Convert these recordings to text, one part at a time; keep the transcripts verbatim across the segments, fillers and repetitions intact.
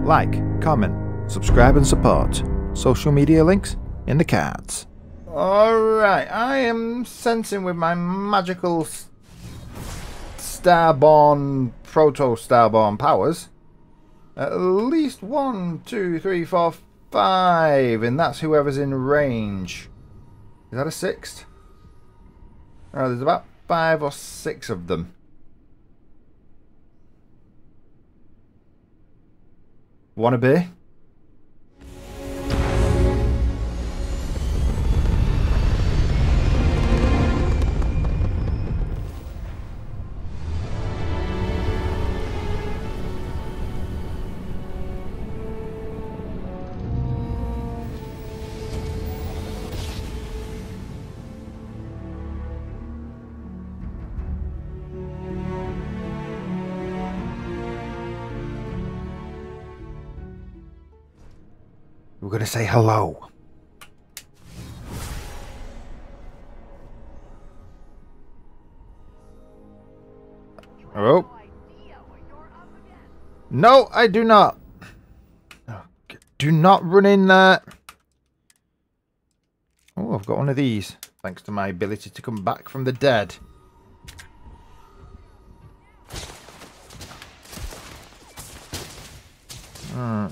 Like, comment, subscribe and support. Social media links in the cards. Alright, I am sensing with my magical Starborn, Proto-Starborn powers at least one, two, three, four, five, and that's whoever's in range. Is that a sixth? Oh, there's about five or six of them. Wanna be? We're gonna say hello. Oh. No, I do not. Do not run in there. Oh, I've got one of these. Thanks to my ability to come back from the dead. Hmm.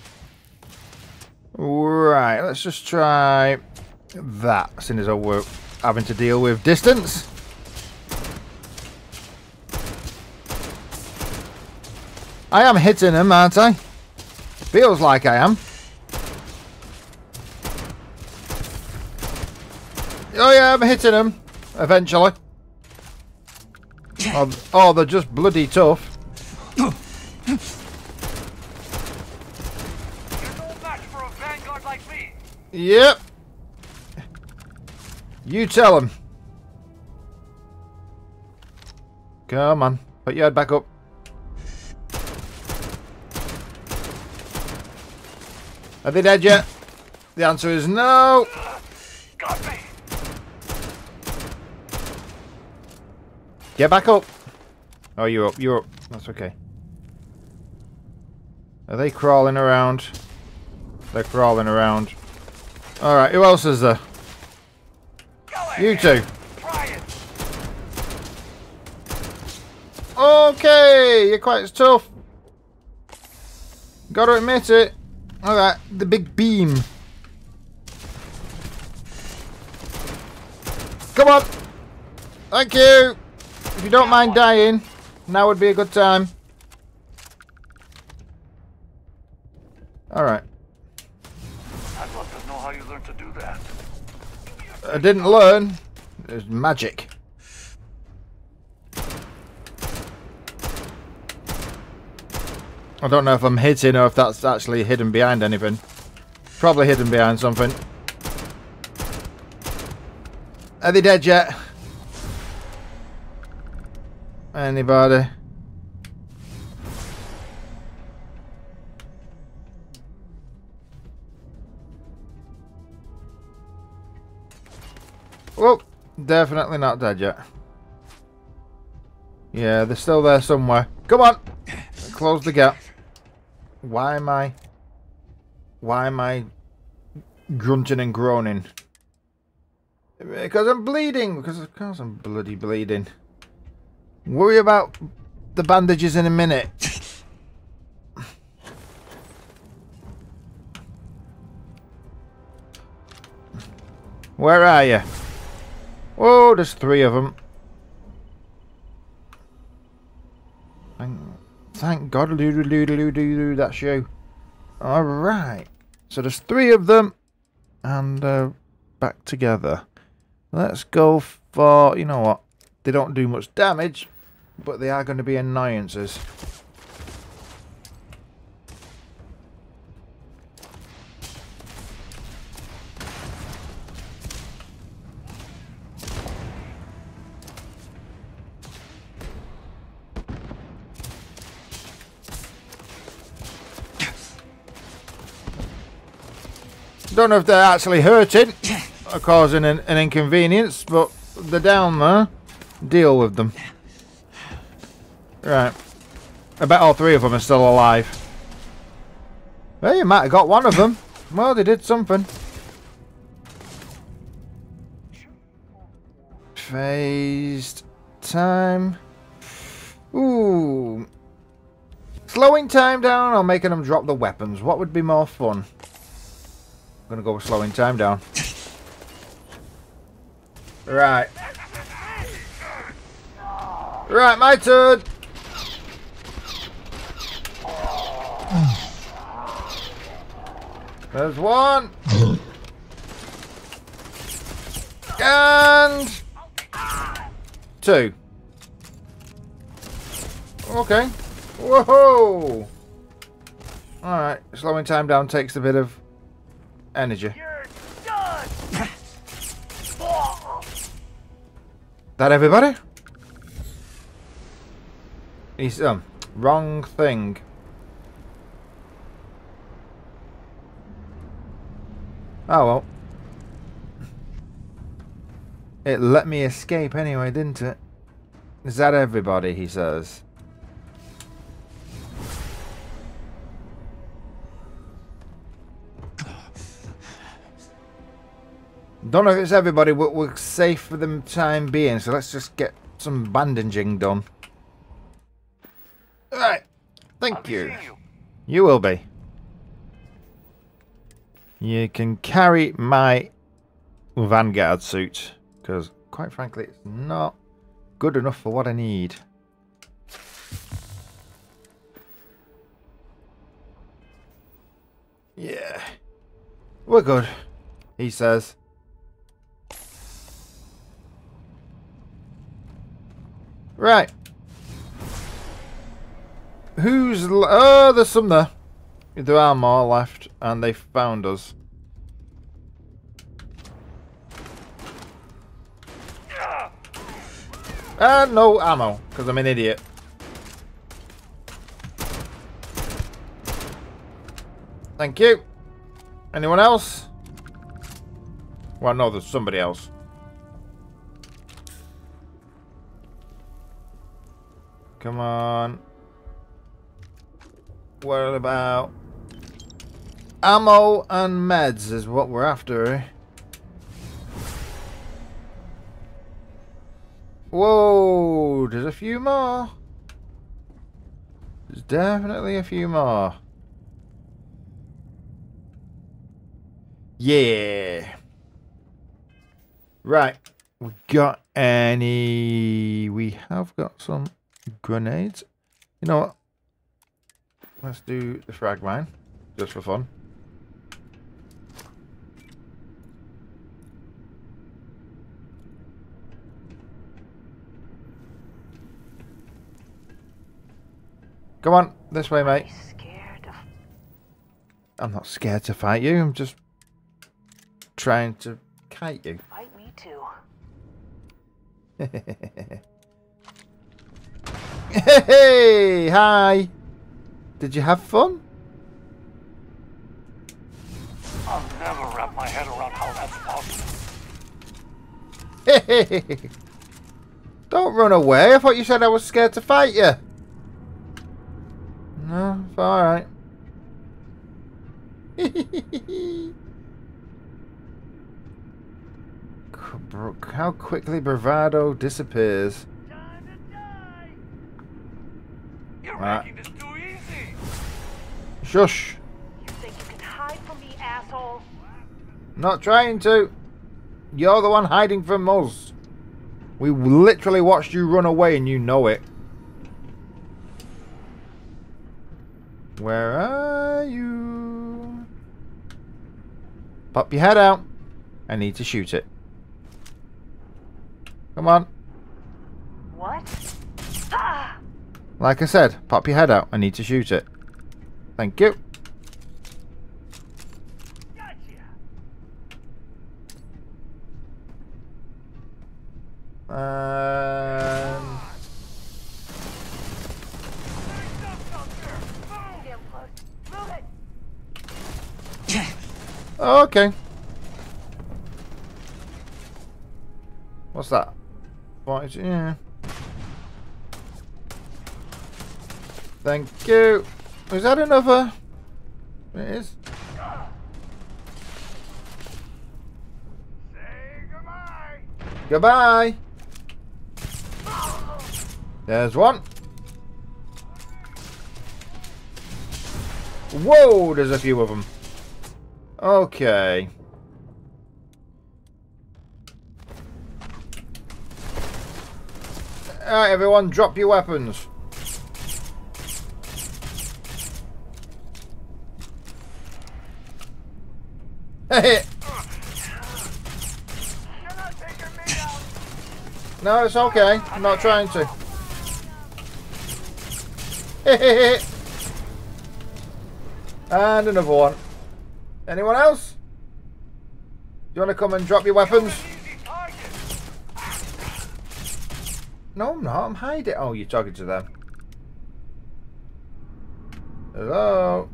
Right, let's just try that, as soon as we're having to deal with distance. I am hitting him, aren't I? Feels like I am. Oh yeah, I'm hitting him, eventually. Oh, oh they're just bloody tough. Yep. You tell him. Come on. Put your head back up. Are they dead yet? The answer is no. Got me. Get back up. Oh, you're up. You're up. That's okay. Are they crawling around? They're crawling around. Alright, who else is there? You two. Okay, you're quite tough. Gotta admit it. Alright, the big beam. Come on. Thank you. If you don't mind dying, now would be a good time. Alright. I didn't learn. It was magic. I don't know if I'm hitting or if that's actually hidden behind anything. Probably hidden behind something. Are they dead yet? Anybody? Well, definitely not dead yet. Yeah, they're still there somewhere. Come on! Close the gap. Why am I... Why am I... grunting and groaning? Because I'm bleeding! Because of course I'm bloody bleeding. Worry about the bandages in a minute. Where are you? Whoa, there's three of them. Thank, thank God, loo loo loo loo, that's you. Alright. So there's three of them. And uh, back together. Let's go for, you know what? They don't do much damage, but they are going to be annoyances. Don't know if they're actually hurting or causing an, an inconvenience, but they're down there. Deal with them. Right. I bet all three of them are still alive. Well, you might have got one of them. Well, they did something. Phased time. Ooh. Slowing time down or making them drop the weapons? What would be more fun? I'm gonna go with slowing time down. Right. Right, my turn. There's one. And two. Okay. Whoa. Alright, slowing time down takes a bit of energy. That everybody? He's um wrong thing. Oh well. It let me escape anyway, didn't it? Is that everybody, he says. Don't know if it's everybody, but we're safe for the time being, so let's just get some bandaging done. Alright. Thank you. you. You will be. You can carry my Vanguard suit, because quite frankly it's not good enough for what I need. Yeah. We're good, he says. Right. Who's... L oh, there's some there. There are more left, and they found us. And no ammo, because I'm an idiot. Thank you. Anyone else? Well, no, there's somebody else. Come on. What about ammo and meds is what we're after, eh? Whoa, there's a few more. There's definitely a few more. Yeah. Right. We got any... We have got some grenades. You know what? Let's do the frag mine. Just for fun. Come on, this way, mate. I'm not scared to fight you. I'm just trying to kite you. Fight me too. Hey, hi. Did you have fun? I'll never wrap my head around how that's possible. Hey, don't run away. I thought you said I was scared to fight you. No, it's alright. How quickly bravado disappears. Time to die. You're Right. making this too easy. Shush. You think you can hide from me, asshole? Not trying to. You're the one hiding from us. We literally watched you run away and you know it. Where are you? Pop your head out. I need to shoot it. Come on. What? Ah! Like I said, pop your head out. I need to shoot it. Thank you. Gotcha. Um, okay. What's that? What is it? Yeah. Thank you. Is that another? It is. Say goodbye. Goodbye. There's one. Whoa, there's a few of them. Okay. Alright, everyone, drop your weapons. Hey. You're not taking me out. No, it's okay. I'm not trying to. And another one. Anyone else? Do you want to come and drop your weapons? Easy target. No, I'm not. I'm hiding. Oh, you're talking to them. Hello?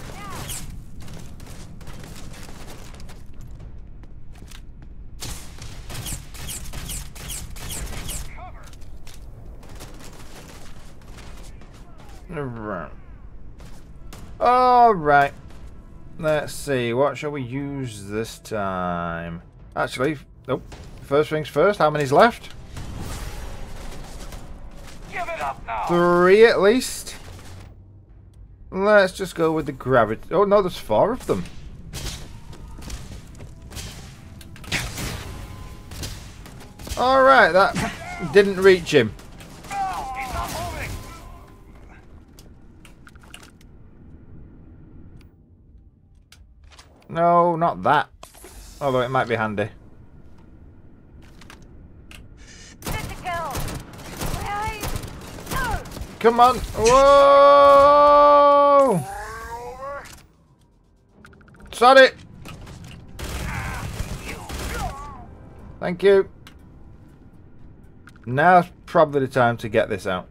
Right. Alright. Let's see. What shall we use this time? Actually, nope. First things first. How many's left? Give it up now. Three at least. Let's just go with the gravity. Oh no, there's four of them. Alright, that didn't reach him. No, he's not moving. No, not that. Although it might be handy. Good to go. Right. Oh. Come on. Whoa! Sorry. Thank you. Now's probably the time to get this out.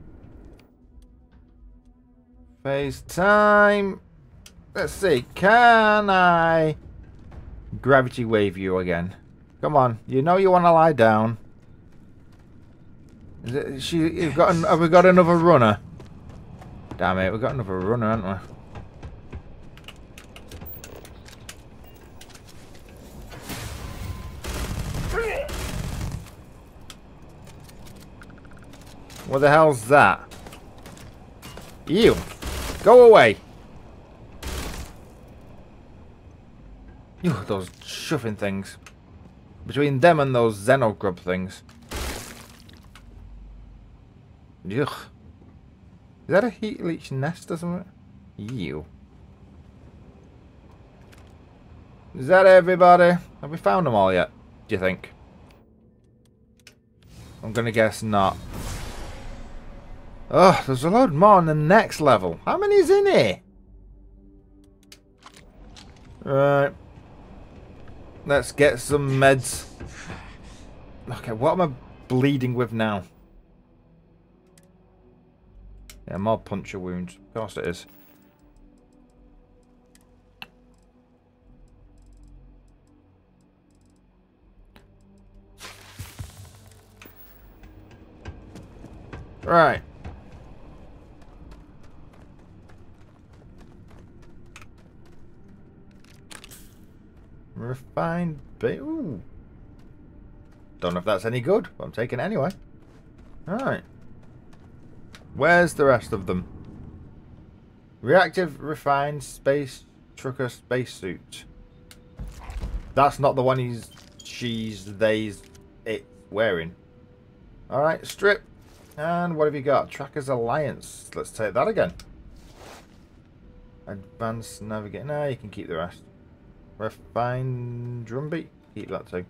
Phase time. Let's see. Can I gravity wave you again? Come on. You know you want to lie down. Is it, she, you've got an, have we got another runner? Damn it, we've got another runner, haven't we? What the hell's that? You! Go away! Ew, those shoving things. Between them and those Xenogrub things. Ugh. Is that a heat leech nest or something? Ew. Is that everybody? Have we found them all yet? Do you think? I'm gonna guess not. Oh, there's a load more on the next level. How many is in here? Right. Let's get some meds. Okay, what am I bleeding with now? Yeah, more puncture wounds. Of course it is. Right. Refined bait. Ooh. Don't know if that's any good, but I'm taking it anyway. Alright. Where's the rest of them? Reactive refined space trucker spacesuit. That's not the one he's, she's, they's, it's wearing. Alright, strip. And what have you got? Trackers Alliance. Let's take that again. Advanced navigate. No, you can keep the rest. Refined drumbeat. Keep that too.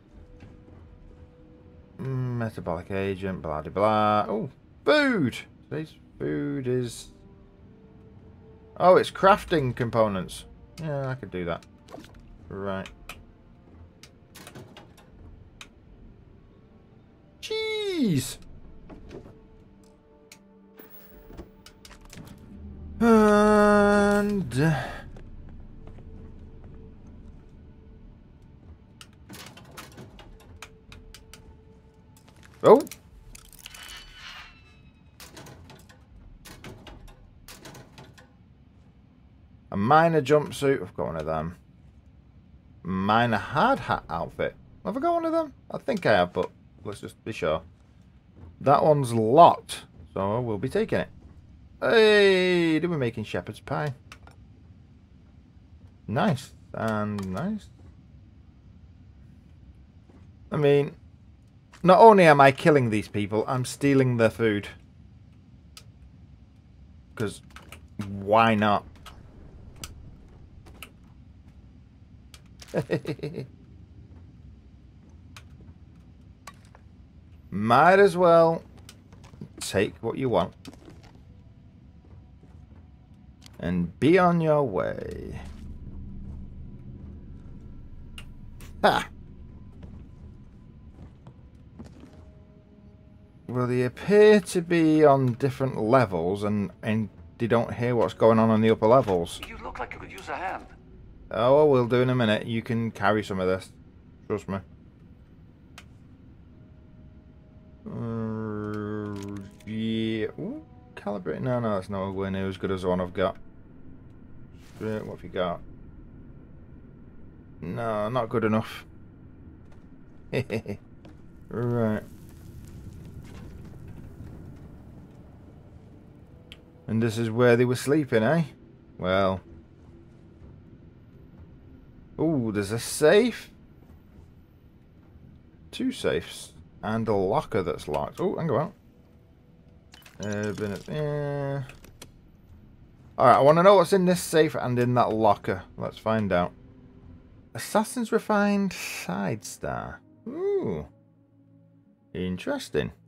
Metabolic agent. Blah blah blah. Oh, food. Today's food is. Oh, it's crafting components. Yeah, I could do that. Right. Cheese. And. Uh, Oh! A Miner jumpsuit. I've got one of them. Miner hard hat outfit. Have I got one of them? I think I have, but let's just be sure. That one's locked, so we'll be taking it. Hey, they were making shepherd's pie. Nice and nice. I mean, not only am I killing these people, I'm stealing their food. Because why not? Might as well take what you want. And be on your way. Ha! Well, they appear to be on different levels, and, and they don't hear what's going on on the upper levels. You look like you could use a hand. Oh, we'll do in a minute. You can carry some of this. Trust me. Uh, yeah. Ooh, calibrate. No, no, that's nowhere near as good as the one I've got. What have you got? No, not good enough. Right. And this is where they were sleeping, eh? Well. Ooh, there's a safe. Two safes. And a locker that's locked. Oh, hang on. Uh, been at, uh... Alright, I want to know what's in this safe and in that locker. Let's find out. Assassin's Refined Side Star. Ooh. Interesting.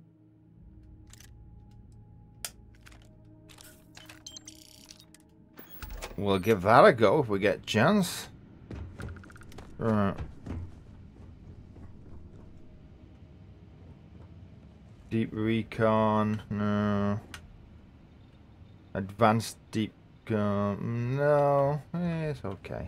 We'll give that a go if we get a chance. Right. Deep Recon. No. Advanced Deep Gun. No. Eh, it's okay.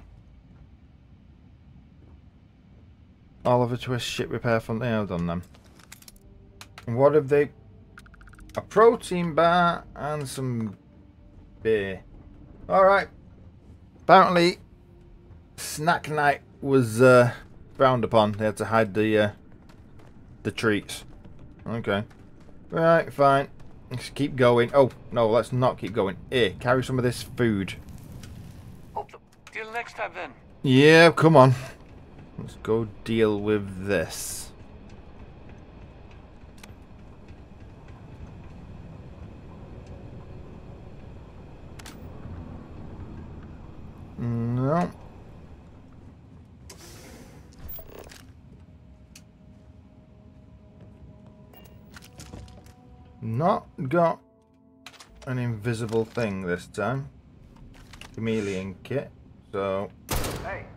Oliver Twist ship repair from the I've done them. What have they? A protein bar and some beer. Alright. Apparently snack night was uh, frowned upon. They had to hide the uh, the treats. Okay. Right, fine. Let's keep going. Oh, no, let's not keep going. Here, carry some of this food. Oh, till next time then. Yeah, come on. Let's go deal with this. No. Not got an invisible thing this time. Chameleon kit. So. Hey.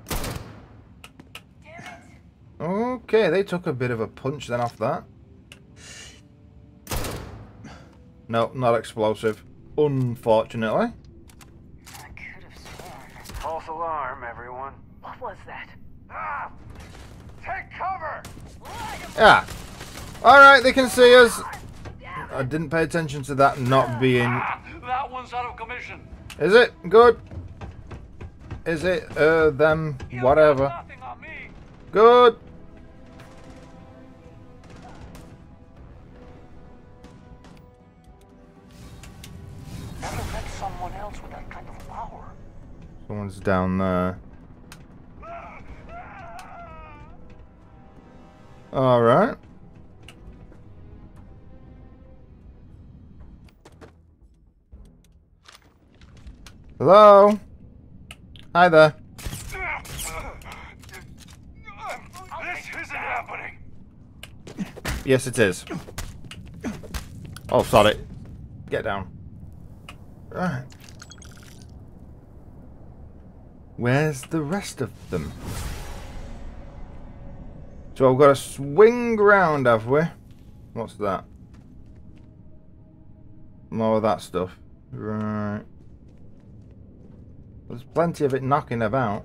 Okay, they took a bit of a punch then off that. No, not explosive. Unfortunately. I could have sworn. False alarm, everyone. What was that? Ah! Take cover! Yeah. Alright, they can see us. I didn't pay attention to that not being... Ah, that one's out of commission. Is it? Good. Is it? Uh, them? You Whatever. got nothing on me. Good. Never met someone else with that kind of power. Someone's down there. Alright. Hello? Hi there. This isn't happening. Yes, it is. Oh, sorry. Get down. Right. Where's the rest of them? So I've got to swing round, have we? What's that? More of that stuff. Right. There's plenty of it knocking about.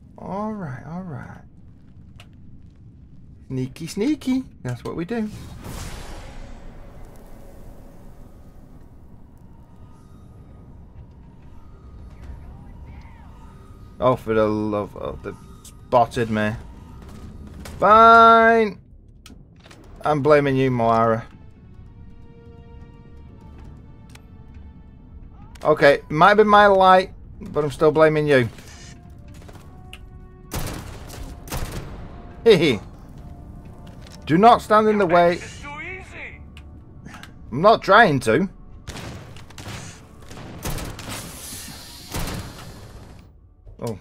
Alright, alright. Sneaky, sneaky. That's what we do. Oh, for the love of the... Spotted me. Fine. I'm blaming you, Moira. Okay, might be my light, but I'm still blaming you. Hehe. Do not stand in the way. It's too easy. I'm not trying to. Oh.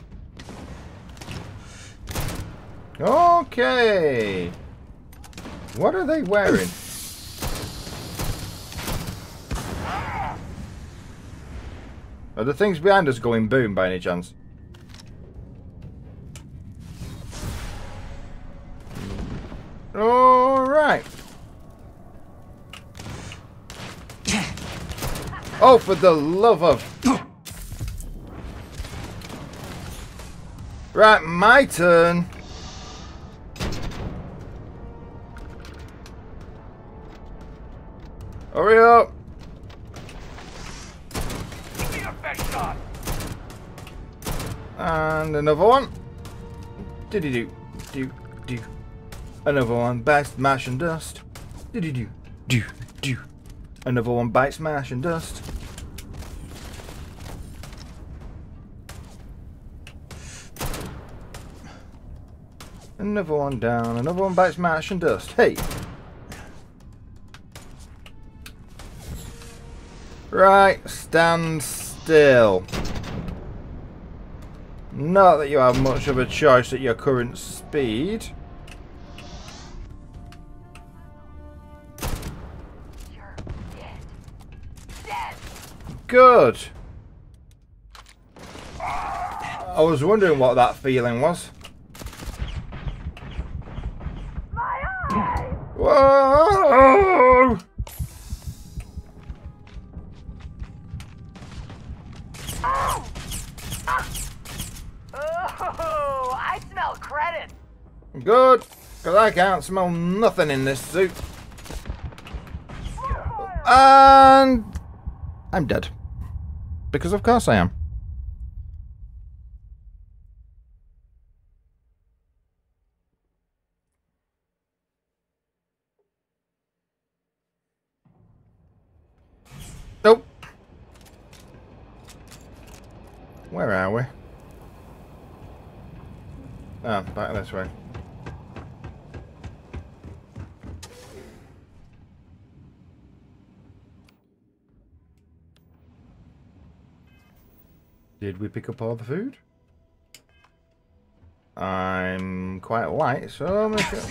Okay. What are they wearing? Are the things behind us going boom by any chance? Alright. Oh, for the love of... Right, my turn. Hurry up. Give me your best shot. And another one. Do do do do do. Another one bites, smash and dust. Do do do do do. Another one bites, smash and dust. Another one down. Another one bites, smash and dust. Hey. Right, stand still. Not that you have much of a choice at your current speed. You're dead. Dead. Good. I was wondering what that feeling was. My eyes. Whoa! Oh! Oh! I smell credit. Good, because I can't smell nothing in this suit. And I'm dead. Because of course I am. Nope. Where are we? Ah, back this way. Did we pick up all the food? I'm quite light, so I'm gonna...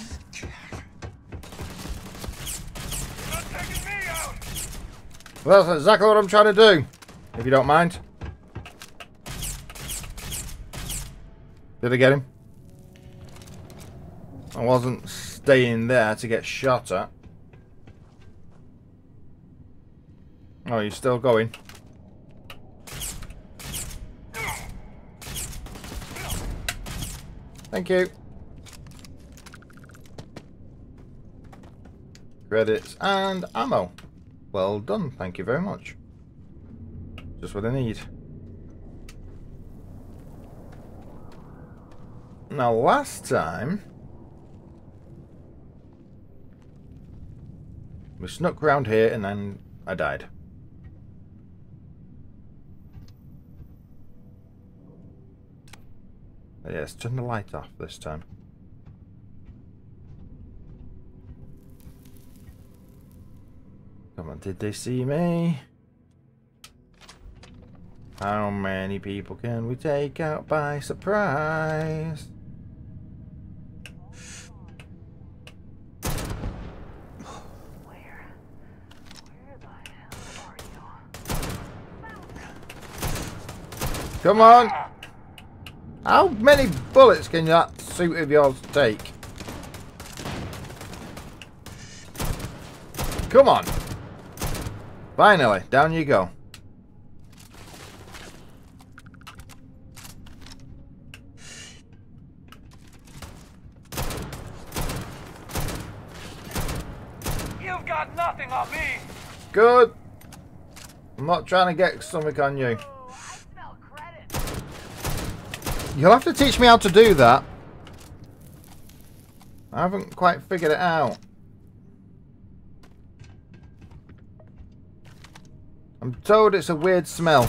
Well, that's exactly what I'm trying to do, if you don't mind. Did I get him? I wasn't staying there to get shot at. Oh, you're still going. Thank you. Credits and ammo. Well done, thank you very much. Just what I need. Now, last time we snuck round here and then I died. Yes, turn the light off this time. Come on, did they see me? How many people can we take out by surprise? Where? Where the hell are you? Come on! How many bullets can that suit of yours take? Come on! Finally, down you go. You've got nothing on me. Good. I'm not trying to get something on you. Oh, I smell credit. You'll have to teach me how to do that. I haven't quite figured it out. I'm told it's a weird smell.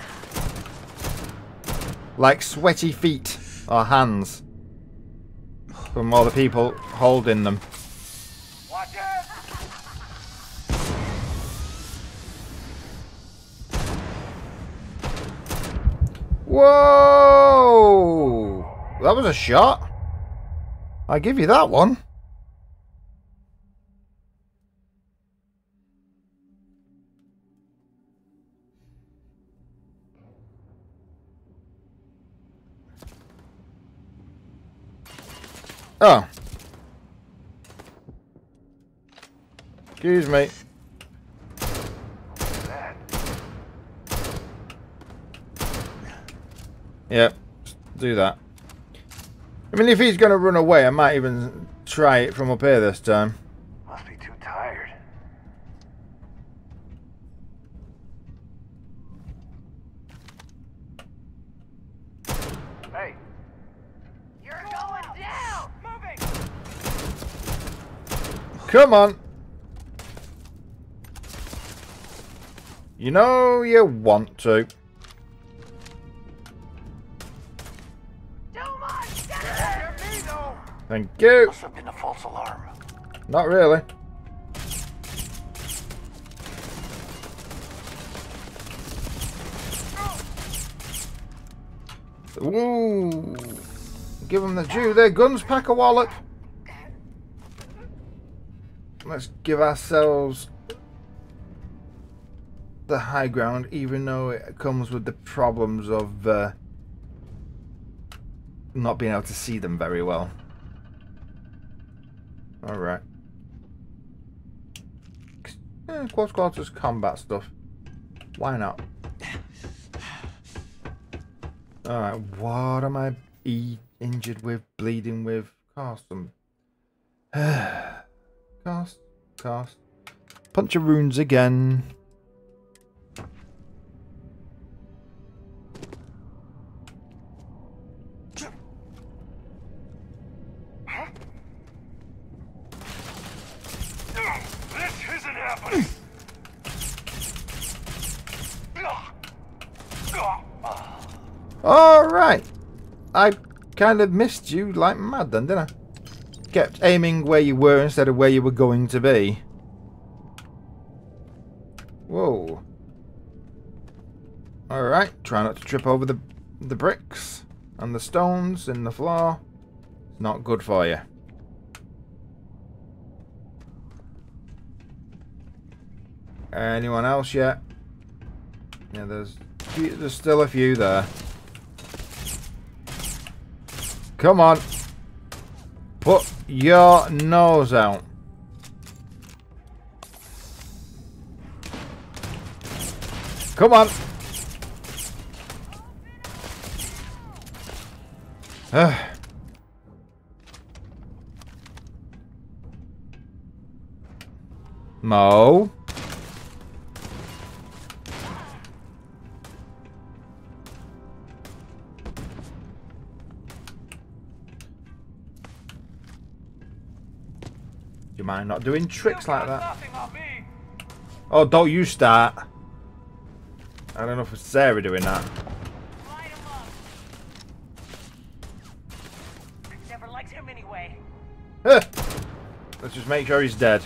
Like sweaty feet or hands. From all the people holding them. Watch it! Whoa! That was a shot. I give you that one. Oh. Excuse me. Yep, do that. I mean, if he's going to run away, I might even try it from up here this time. Must be too tired. Hey, You're going down! moving! Come on. You know you want to. Too much! Get Hear me though. Thank you. Must have been a false alarm. Not really. Ooh. Give them the due. Their guns pack a wallop. Let's give ourselves the high ground, even though it comes with the problems of uh, not being able to see them very well. Alright. Eh, close quarters combat stuff. Why not? Alright, what am I e injured with, bleeding with? Cast them. Cast, cast. Punch of runes again. This isn't happening. Alright. I kind of missed you like mad then, didn't I? Kept aiming where you were instead of where you were going to be. Whoa. Alright, try not to trip over the, the bricks and the stones in the floor. It's not good for you. Anyone else yet? Yeah, there's there's still a few there. Come on. Put your nose out. Come on. Ugh. Mo. Do you mind not doing tricks like that? Nothing on me. Oh, don't you start. I don't know if it's Sarah doing that. Light him up. Never liked him anyway. Huh. Let's just make sure he's dead.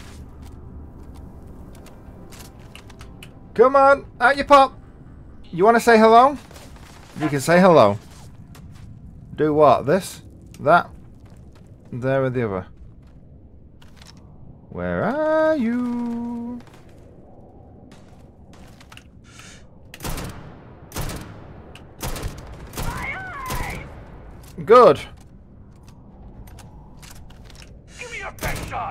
Come on, out you pop. You want to say hello? You can say hello. Do what? This? That? There or the other? Where are you? Good. Give me your best shot.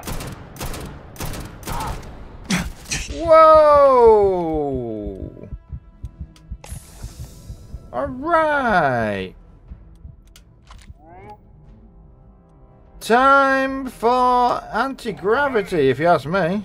Whoa! All right. Time for anti-gravity, if you ask me.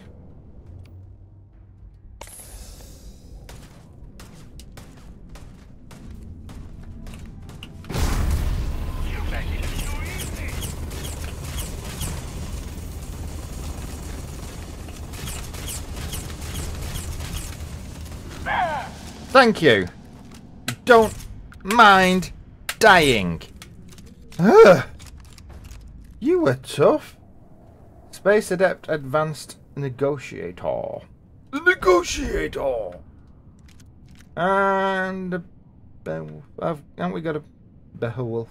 Thank you. Don't mind dying. Ugh. You were tough. Space Adept Advanced Negotiator. The Negotiator. And a Beowulf. I've, haven't we got a Beowulf?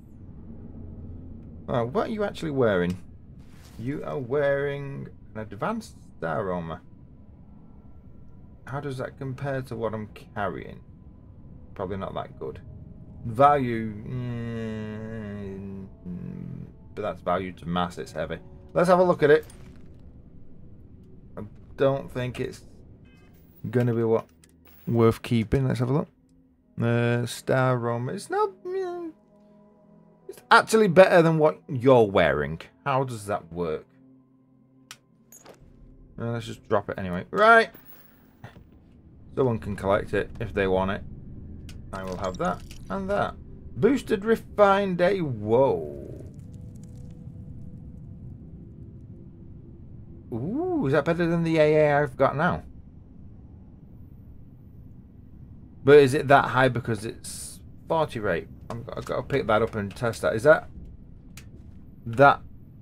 Oh, what are you actually wearing? You are wearing an Advanced Star Armor. How does that compare to what I'm carrying? Probably not that good. Value, mm, but that's value to mass. It's heavy. Let's have a look at it. I don't think it's going to be what worth keeping. Let's have a look. Uh, Star Roam. It's not. Mm, it's actually better than what you're wearing. How does that work? Uh, let's just drop it anyway. Right. Someone can collect it if they want it. I will have that and that. Boosted refined day. Whoa. Ooh, is that better than the A A I've got now? But is it that high because it's forty rate? I'm, I've got to pick that up and test that. Is that... That...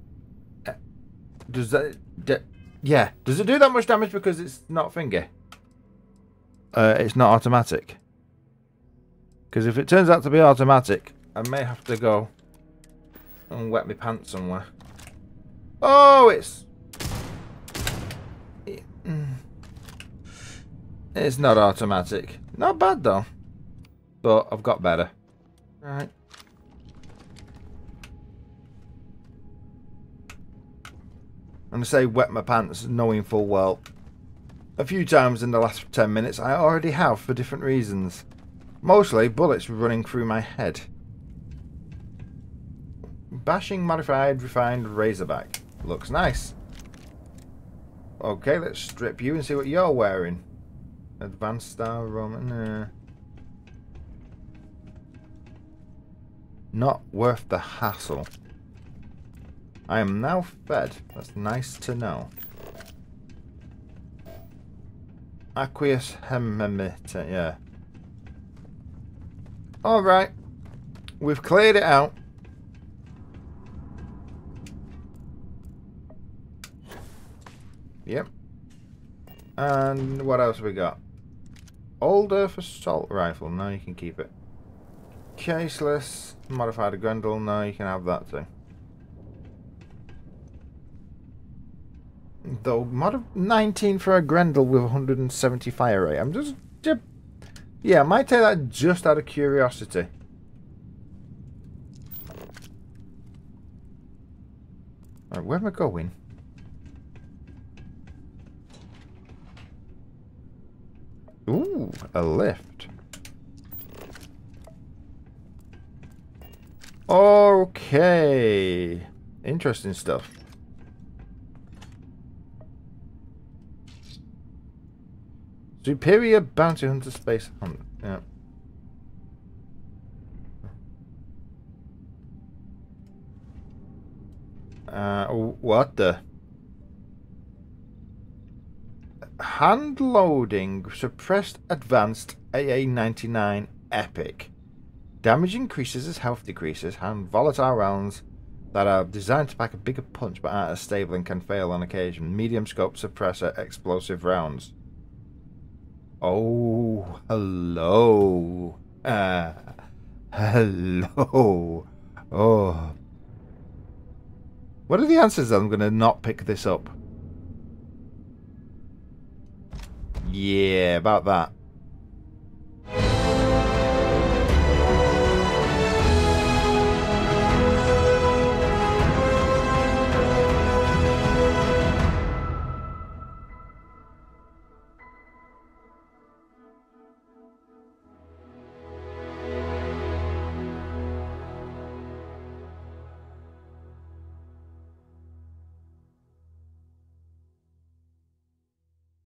Does that... Yeah. Does it do that much damage because it's not finger? Uh, it's not automatic. Because if it turns out to be automatic, I may have to go and wet my pants somewhere. Oh, it's... It's not automatic. Not bad, though. But I've got better. Right. I'm going to say wet my pants, knowing full well a few times in the last ten minutes I already have for different reasons. Mostly bullets running through my head. Bashing modified refined Razorback. Looks nice. Okay, let's strip you and see what you're wearing. Advanced Star Roman. Uh, not worth the hassle. I am now fed. That's nice to know. Aqueous Hemimiter, yeah. Alright. We've cleared it out. Yep. And what else have we got? Old Earth Assault Rifle. No, you can keep it. Caseless. Modified Grendel. No, you can have that too. Though, mod nineteen for a Grendel with one hundred seventy fire rate. I'm just... Yeah, I might take that just out of curiosity. Alright, where am I going? Ooh, a lift. Okay. Interesting stuff. Superior Bounty Hunter Space Hunt. Yeah. Uh, what the? Hand loading suppressed advanced A A ninety-nine epic. Damage increases as health decreases. Hand volatile rounds that are designed to pack a bigger punch but aren't as stable and can fail on occasion. Medium scope suppressor explosive rounds. Oh, hello. Uh, hello. Oh. What are the answers that I'm going to not pick this up? Yeah, about that.